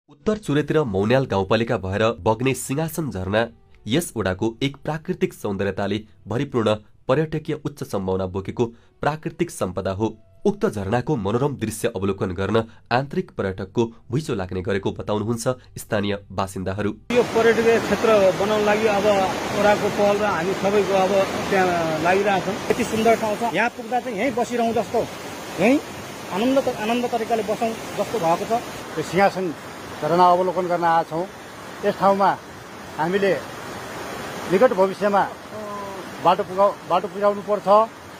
उत्तर चुरेतिर मौन्याल गाउँपालिका भएर बग्ने सिंहासन झरना यस वडाको एक प्राकृतिक सौन्दर्यताले भरिपूर्ण पर्यटकीय उच्च सम्भावना बोकेको प्राकृतिक सम्पदा हो। उक्त झरनाको मनोरम दृश्य अवलोकन गर्न आन्तरिक पर्यटकको भुइँचो लाग्ने गरेको बताउनुहुन्छ स्थानीय बासिन्दाहरू। यो पर्यटकीय क्षेत्र बनाउन लागि अब वडाको पहल र हामी सबैको अब त्यहाँ लागिरहेछौँ। यति सुन्दर ठाउँ छ, यहाँ पुग्दा चाहिँ यहीँ बसिरहँ जस्तो, यहीँ आनन्द तरिकाले बसौँ जस्तो भएको छ। यो सिंहासन झरना अवलोकन गर्न आएका छौँ। यस ठाउँमा हामीले निकट भविष्यमा बाटो पुर्याउनु पर्छ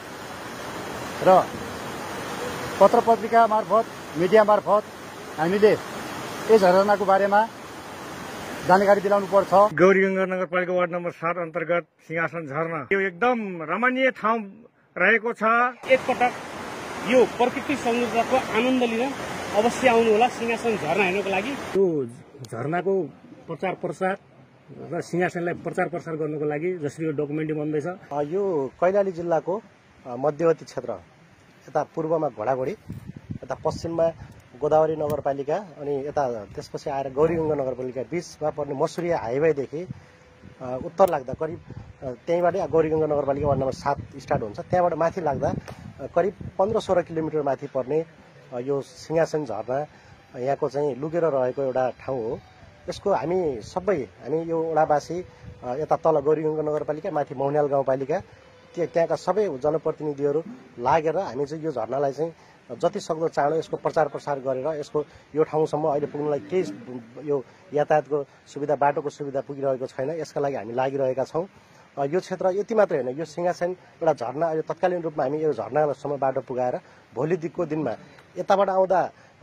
र पत्र पत्रिका मार्फत मिडिया मार्फत हामीले यस झरनाको बारेमा जानकारी दिलाउनु पर्छ। गौरीगङ्गा नगरपालिका वार्ड नम्बर 7 अन्तर्गत सिंहासन झरना यो एकदम रमणीय ठाउँ रहेको छ। एकपटक यो प्रकृति सौन्दर्यको आनन्द लिन अवश्य आउनु होला सिंहासन झरना हेर्नको लागि। यो झरनाको प्रचार प्रसार र सिंहासनलाई प्रचार प्रसार गर्नको लागि जसरी यो डकुमेन्ट्री बन्दैछ। यो कैलाली जिल्लाको मध्यवर्ती क्षेत्र, यता पूर्वमा घोडाघोडी, यता पश्चिममा गोदावरी नगरपालिका अनि यता त्यसपछि आएर गौरीगङ्गा नगरपालिका बीचमा पर्ने मसुरिया हाइवेदेखि उत्तर लाग्दा करिब त्यहीँबाट गौरीगङ्गा नगरपालिका वार्ड नम्बर 7 स्टार्ट हुन्छ। त्यहाँबाट माथि लाग्दा करिब 15-16 किलोमिटर माथि पर्ने यो सिंहासन झरना यहाँको चाहिँ लुकेर रहेको एउटा ठाउँ हो। यसको हामी यो वडावासी यता तल गौरीगङ्गा नगरपालिका, माथि मौन्याल गाउँपालिका, त्यहाँका सबै जनप्रतिनिधिहरू लागेर हामी चाहिँ यो झरनालाई चाहिँ जति सक्दो चाँडो यसको प्रचार प्रसार गरेर यो ठाउँसम्म अहिले पुग्नलाई केही यो यातायातको सुविधा, बाटोको सुविधा पुगिरहेको छैन। यसका लागि हामी लागिरहेका छौँ। यो क्षेत्र यति मात्रै होइन, यो सिंहासन एउटा झरना अहिले तत्कालीन रूपमा हामी यो झरनासम्म बाटो पुगाएर भोलिको दिनमा यताबाट आउँदा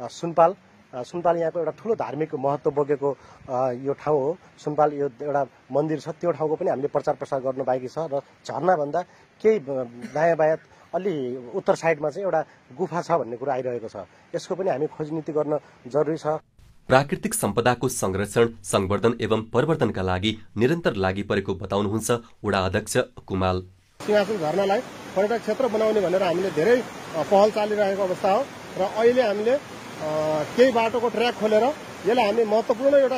सुनपाल यहाँको एउटा ठुलो धार्मिक महत्त्व बोकेको यो ठाउँ हो। सुनपाल यो एउटा मन्दिर छ, त्यो ठाउँको पनि हामीले प्रचार प्रसार गर्नु बाँकी छ। र झरनाभन्दा केही दायाँ बायाँ अलि उत्तर साइडमा चाहिँ एउटा गुफा छ भन्ने कुरा आइरहेको छ। यसको पनि हामी खोजनीति गर्न जरुरी छ। प्राकृतिक सम्पदाको संरक्षण, संवर्धन एवं परिवर्तनका लागि निरन्तर लागि परेको बताउनुहुन्छ वडा अध्यक्ष कुमाल। सिंहासन झरनालाई पर्यटक क्षेत्र बनाउने भनेर हामीले धेरै पहल चालिरहेको अवस्था हो र अहिले हामीले केही बाटोको ट्र्याक खोलेर यसलाई हामीले महत्त्वपूर्ण एउटा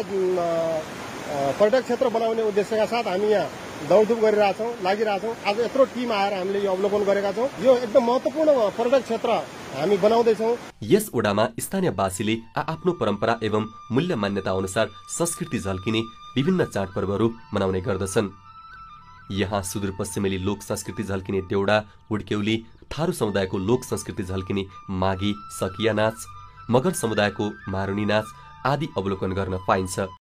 पर्यटक क्षेत्र बनाउने उद्देश्यका साथ हामी यहाँ दौडधुप गरिरहेछौँ, लागिरहेछौँ। आज यत्रो टिम आएर हामीले यो अवलोकन गरेका छौँ। यो एकदम महत्त्वपूर्ण पर्यटक क्षेत्र हामी बनाउँदैछौँ। यस वडामा स्थानीयवासीले आफ्नो परम्परा एवं मूल्य मान्यता अनुसार संस्कृति झल्किने विभिन्न चाडपर्वहरू मनाउने गर्दछन्। यहाँ सुदूरपश्चिमेली लोक संस्कृति झल्किने देउडा, हुड्केउली, थारू समुदायको लोक संस्कृति झल्किने माघी, सकिया नाच, मगर समुदायको मारुनी नाच आदि अवलोकन गर्न पाइन्छ।